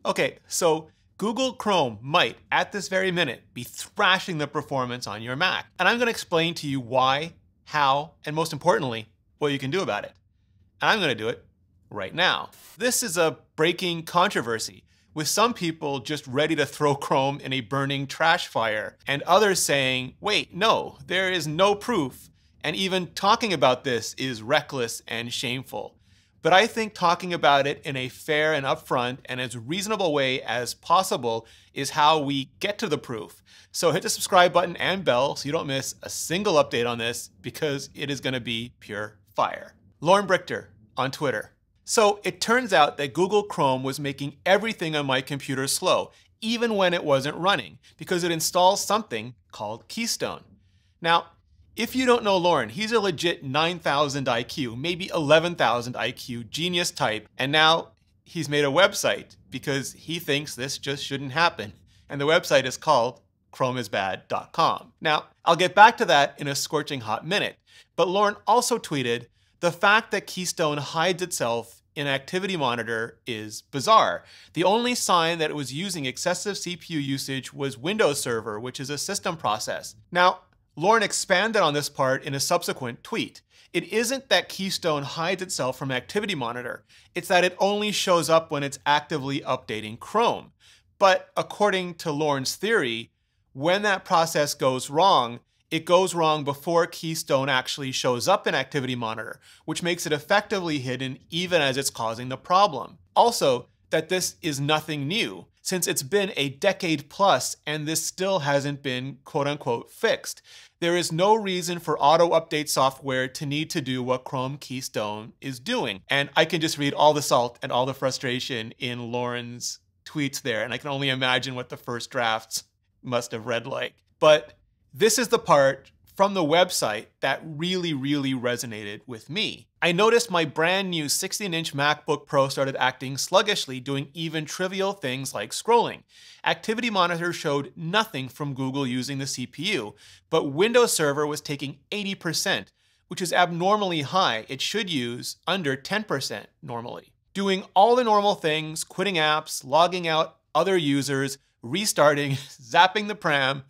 Okay, so Google Chrome might, at this very minute, be thrashing the performance on your Mac. And I'm going to explain to you why, how, and most importantly, what you can do about it. And I'm going to do it right now. This is a breaking controversy, with some people just ready to throw Chrome in a burning trash fire, and others saying, wait, no, there is no proof, and even talking about this is reckless and shameful. But I think talking about it in a fair and upfront and as reasonable way as possible is how we get to the proof. So hit the subscribe button and bell so you don't miss a single update on this, because it is going to be pure fire. Lauren Brichter on Twitter. So it turns out that Google Chrome was making everything on my computer slow, even when it wasn't running, because it installs something called Keystone. Now, if you don't know Lauren, he's a legit 9,000 IQ, maybe 11,000 IQ genius type, and now he's made a website because he thinks this just shouldn't happen. And the website is called chromeisbad.com. Now, I'll get back to that in a scorching hot minute, but Lauren also tweeted, the fact that Keystone hides itself in Activity Monitor is bizarre. The only sign that it was using excessive CPU usage was WindowServer, which is a system process. Now, Lauren expanded on this part in a subsequent tweet. It isn't that Keystone hides itself from Activity Monitor, it's that it only shows up when it's actively updating Chrome. But according to Lauren's theory, when that process goes wrong, it goes wrong before Keystone actually shows up in Activity Monitor, which makes it effectively hidden even as it's causing the problem. Also, that this is nothing new, since it's been a decade plus and this still hasn't been quote-unquote fixed. There is no reason for auto-update software to need to do what Chrome Keystone is doing. And I can just read all the salt and all the frustration in Lauren's tweets there, and I can only imagine what the first drafts must have read like. But this is the part from the website that really resonated with me. I noticed my brand new 16-inch MacBook Pro started acting sluggishly, doing even trivial things like scrolling. Activity Monitor showed nothing from Google using the CPU, but WindowServer was taking 80%, which is abnormally high. It should use under 10% normally. Doing all the normal things, quitting apps, logging out other users, restarting, zapping the pram,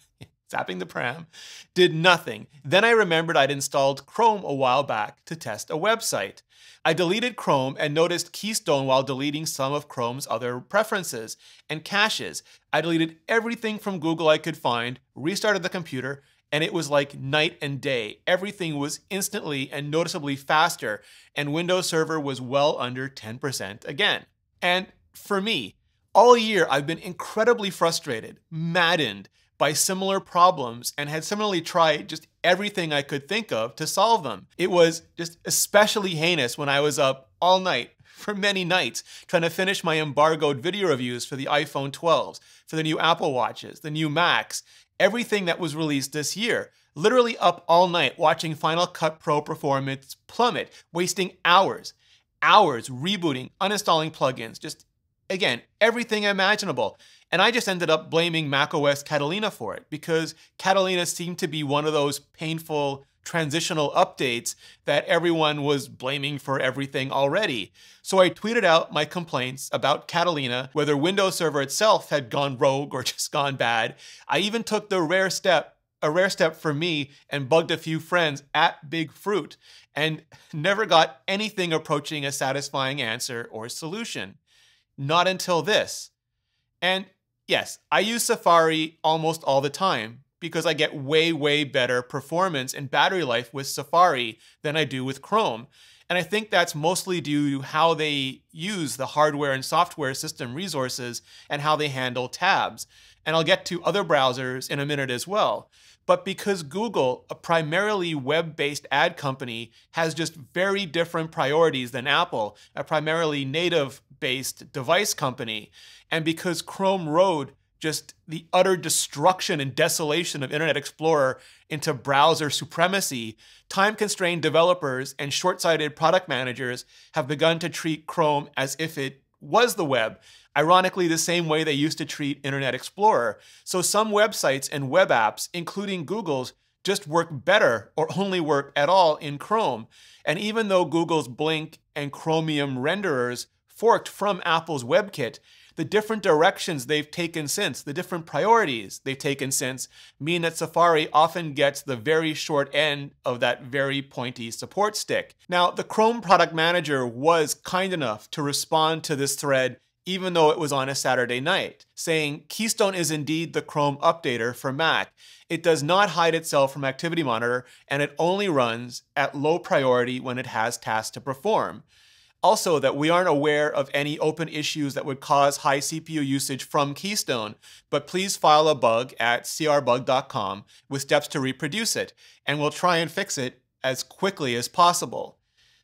did nothing. Then I remembered I'd installed Chrome a while back to test a website. I deleted Chrome and noticed Keystone while deleting some of Chrome's other preferences and caches. I deleted everything from Google I could find, restarted the computer, and it was like night and day. Everything was instantly and noticeably faster, and WindowServer was well under 10% again. And for me, all year I've been incredibly frustrated, maddened, by similar problems, and had similarly tried just everything I could think of to solve them. It was just especially heinous when I was up all night, for many nights, trying to finish my embargoed video reviews for the iPhone 12s, for the new Apple Watches, the new Macs, everything that was released this year. Literally up all night watching Final Cut Pro performance plummet, wasting hours rebooting, uninstalling plugins, just again, everything imaginable. And I just ended up blaming macOS Catalina for it, because Catalina seemed to be one of those painful transitional updates that everyone was blaming for everything already. So I tweeted out my complaints about Catalina, whether WindowServer itself had gone rogue or just gone bad. I even took the rare step for me, and bugged a few friends at Big Fruit, and never got anything approaching a satisfying answer or solution. Not until this. And yes, I use Safari almost all the time because I get way better performance and battery life with Safari than I do with Chrome. And I think that's mostly due to how they use the hardware and software system resources and how they handle tabs. And I'll get to other browsers in a minute as well. But because Google, a primarily web-based ad company, has just very different priorities than Apple, a primarily native-based device company, and because Chrome rode just the utter destruction and desolation of Internet Explorer into browser supremacy, time-constrained developers and short-sighted product managers have begun to treat Chrome as if it was the web, ironically the same way they used to treat Internet Explorer. So some websites and web apps, including Google's, just work better or only work at all in Chrome. And even though Google's Blink and Chromium renderers forked from Apple's WebKit, the different directions they've taken since, the different priorities they've taken since, mean that Safari often gets the very short end of that very pointy support stick. Now, the Chrome product manager was kind enough to respond to this thread even though it was on a Saturday night, saying Keystone is indeed the Chrome updater for Mac. It does not hide itself from Activity Monitor, and it only runs at low priority when it has tasks to perform. Also, that we aren't aware of any open issues that would cause high CPU usage from Keystone, but please file a bug at crbug.com with steps to reproduce it, and we'll try and fix it as quickly as possible.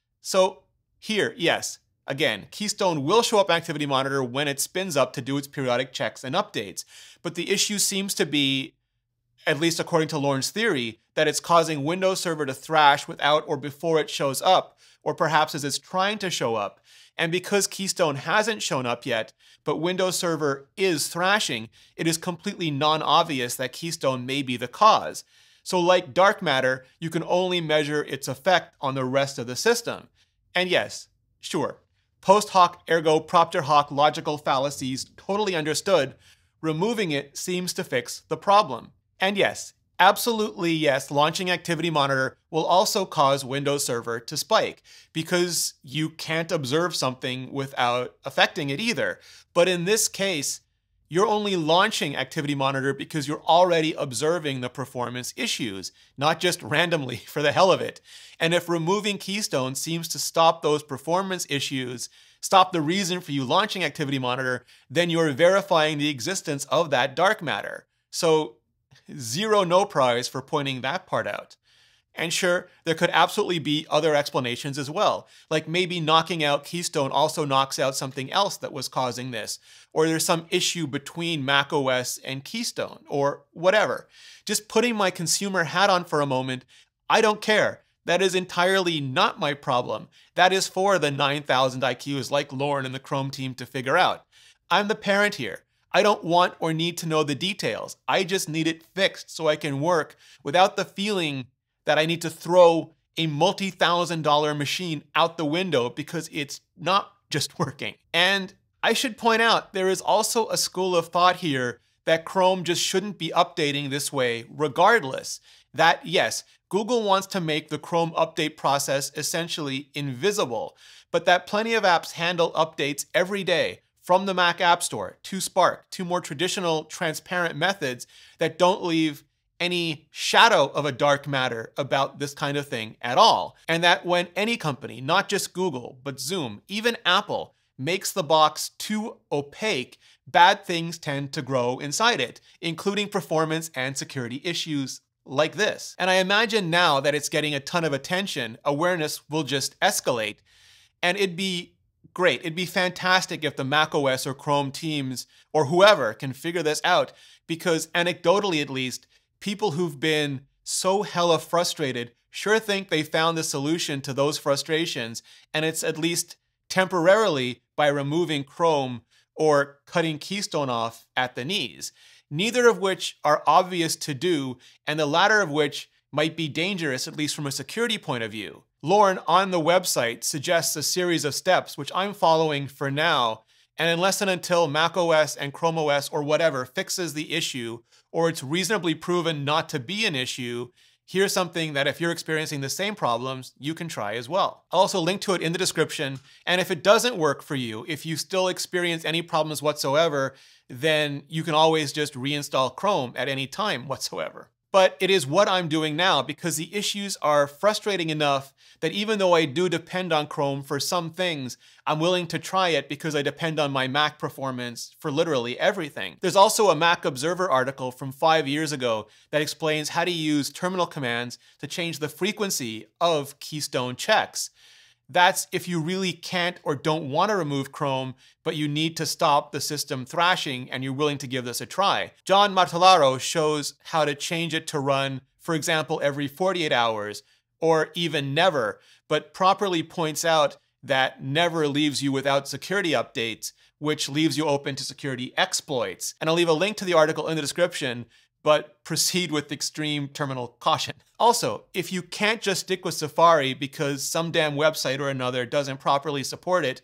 So here, yes, again, Keystone will show up Activity Monitor when it spins up to do its periodic checks and updates, but the issue seems to be, at least according to Lauren's theory, that it's causing WindowServer to thrash without or before it shows up, or perhaps as it's trying to show up. And because Keystone hasn't shown up yet, but WindowServer is thrashing, it is completely non-obvious that Keystone may be the cause. So like dark matter, you can only measure its effect on the rest of the system. And yes, sure, post hoc ergo propter hoc logical fallacies totally understood, removing it seems to fix the problem. And yes, absolutely yes, launching Activity Monitor will also cause WindowServer to spike because you can't observe something without affecting it either. But in this case, you're only launching Activity Monitor because you're already observing the performance issues, not just randomly for the hell of it. And if removing Keystone seems to stop those performance issues, stop the reason for you launching Activity Monitor, then you're verifying the existence of that dark matter. So zero no prize for pointing that part out. And sure, there could absolutely be other explanations as well, like maybe knocking out Keystone also knocks out something else that was causing this, or there's some issue between macOS and Keystone, or whatever. Just putting my consumer hat on for a moment, I don't care. That is entirely not my problem. That is for the 9,000 IQs like Lauren and the Chrome team to figure out. I'm the parent here. I don't want or need to know the details. I just need it fixed so I can work without the feeling that I need to throw a multi-$1,000 machine out the window because it's not just working. And I should point out, there is also a school of thought here that Chrome just shouldn't be updating this way regardless. That, yes, Google wants to make the Chrome update process essentially invisible, but that plenty of apps handle updates every day, from the Mac App Store to Spark to more traditional transparent methods that don't leave any shadow of a dark matter about this kind of thing at all. And that when any company, not just Google, but Zoom, even Apple, makes the box too opaque, bad things tend to grow inside it, including performance and security issues like this. And I imagine now that it's getting a ton of attention, awareness will just escalate. And it'd be great. It'd be fantastic if the macOS or Chrome teams or whoever can figure this out, because anecdotally at least, people who've been so hella frustrated sure think they found the solution to those frustrations, and it's at least temporarily by removing Chrome or cutting Keystone off at the knees, neither of which are obvious to do, and the latter of which might be dangerous, at least from a security point of view. Lauren on the website suggests a series of steps, which I'm following for now, and unless and until macOS and Chrome OS or whatever fixes the issue, or it's reasonably proven not to be an issue, here's something that if you're experiencing the same problems, you can try as well. I'll also link to it in the description, and if it doesn't work for you, if you still experience any problems whatsoever, then you can always just reinstall Chrome at any time whatsoever. But it is what I'm doing now because the issues are frustrating enough that even though I do depend on Chrome for some things, I'm willing to try it because I depend on my Mac performance for literally everything. There's also a Mac Observer article from 5 years ago that explains how to use terminal commands to change the frequency of Keystone checks. That's if you really can't or don't want to remove Chrome, but you need to stop the system thrashing and you're willing to give this a try. John Martellaro shows how to change it to run, for example, every 48 hours or even never, but properly points out that never leaves you without security updates, which leaves you open to security exploits. And I'll leave a link to the article in the description, but proceed with extreme terminal caution. Also, if you can't just stick with Safari because some damn website or another doesn't properly support it,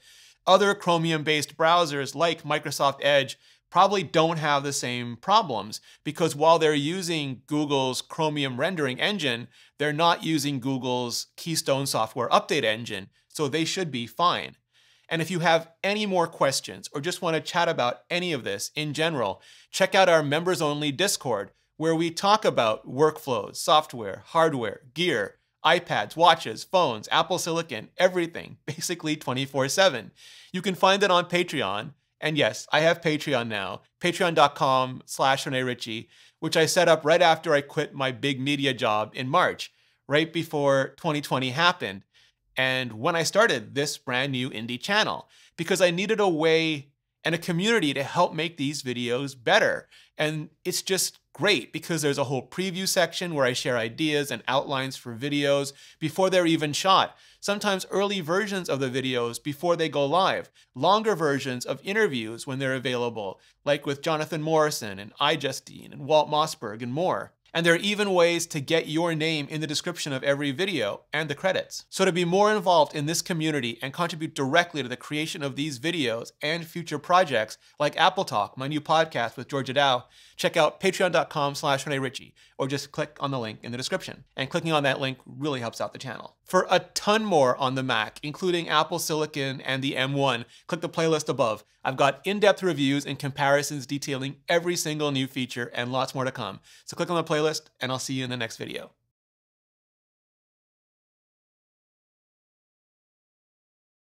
Other Chromium-based browsers like Microsoft Edge probably don't have the same problems, because while they're using Google's Chromium rendering engine, they're not using Google's Keystone software update engine, so they should be fine. And if you have any more questions or just want to chat about any of this in general, check out our members-only Discord, where we talk about workflows, software, hardware, gear, iPads, watches, phones, Apple Silicon, everything, basically 24/7. You can find it on Patreon. And yes, I have Patreon now, patreon.com/Rene Ritchie, which I set up right after I quit my big media job in March, right before 2020 happened. And when I started this brand new indie channel, because I needed a way and a community to help make these videos better. And it's just great because there's a whole preview section where I share ideas and outlines for videos before they're even shot. Sometimes early versions of the videos before they go live, longer versions of interviews when they're available, like with Jonathan Morrison and iJustine and Walt Mossberg and more. And there are even ways to get your name in the description of every video and the credits. So to be more involved in this community and contribute directly to the creation of these videos and future projects like Apple Talk, my new podcast with Georgia Dow, check out patreon.com/Rene Ritchie, or just click on the link in the description. And clicking on that link really helps out the channel. For a ton more on the Mac, including Apple Silicon and the M1, click the playlist above. I've got in-depth reviews and comparisons detailing every single new feature and lots more to come. So click on the playlist and I'll see you in the next video.